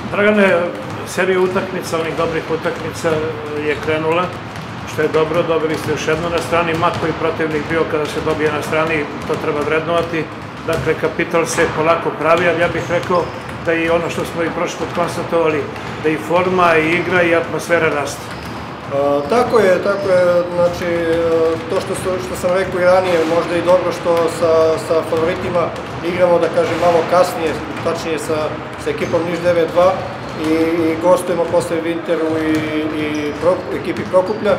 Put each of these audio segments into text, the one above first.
Dragane, serija utakmica, onih dobrih utakmica je krenula, što je dobro, dobili ste još jednu na strani, ma koji protivnik bio kada se dobije na strani, to treba vrednovati. Dakle, kapital se polako pravi, ali ja bih rekao da i ono što smo i prošli put konstatovali, da i forma, i igra, i atmosfera raste. Tako je, znači to što sam rekao i ranije, možda i dobro što sa favoritima igramo, da kažem, malo kasnije, tačnije sa ekipom Niš 9-2 i gostujemo posle Vinteru i ekipi Prokuplja.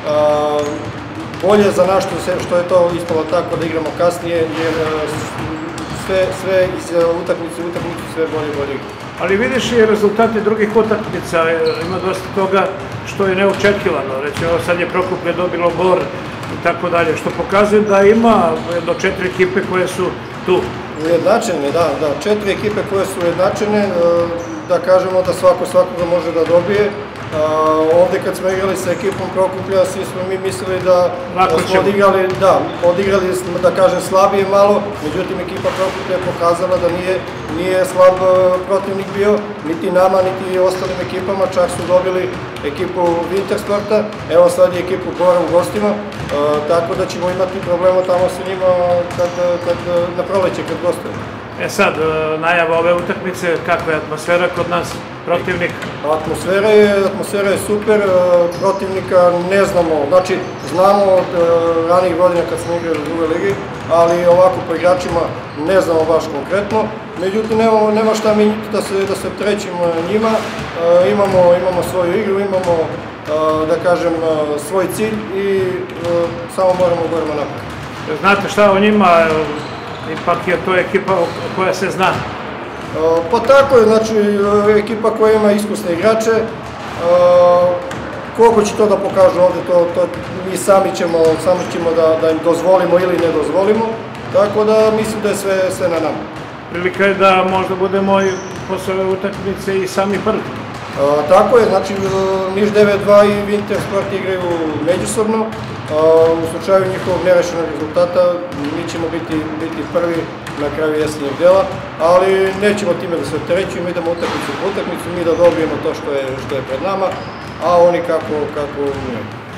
Bolje za nas što je to ispalo tako da igramo kasnije, jer sve iz utakmice sve bolje. Ali vidiš i rezultate drugih utakmica, ima dosta toga što je neočekivano, recimo sad je Prokuplje dobilo Bor i tako dalje, što pokazuje da ima do 4 ekipe koje su tu. Ujednačene, da, 4 ekipe koje su ujednačene, da kažemo da svakoga može da dobije. Ovde kad smo igrali sa ekipom Prokuplja, svi smo mi mislili da smo odigrali, da kažem, slabije malo, međutim ekipa Prokuplja je pokazala da nije slab protivnik bio, niti nama, niti ostalim ekipama, čak su dobili ekipu Wintersporta, evo sad je ekipu Bora u gostima, tako da ćemo imati problema tamo sa njima na proleće kad gostujemo. Sad, najava ove utakmice, kakva je atmosfera kod nas, protivnik? Atmosfera je super, protivnika ne znamo, znači znamo od ranijih godina kad smo igrali u drugoj ligi, ali ovako po igračima ne znamo baš konkretno, međutim nema šta menjati da se opterećimo njima, imamo svoju igru, imamo, da kažem, svoj cilj i samo moramo borimo napred. Znate šta o njima? Ipak je to ekipa koja se zna. Pa tako je, znači ekipa koja ima iskusne igrače, koliko će to da pokažu ovde, to mi sami ćemo da im dozvolimo ili ne dozvolimo, tako da mislim da je sve na nama. Prilika je da možda budemo posle ove utakmice i sami prvi. Tako je, znači Niš 9-2 i Wintersport igraju međusobno, u slučaju njihovog nerešenog rezultata mi ćemo biti prvi na kraju jesenjeg dela, ali nećemo time da se opterećujemo, idemo utakmicu po utakmicu, mi da dobijemo to što je pred nama, a oni kako umiju.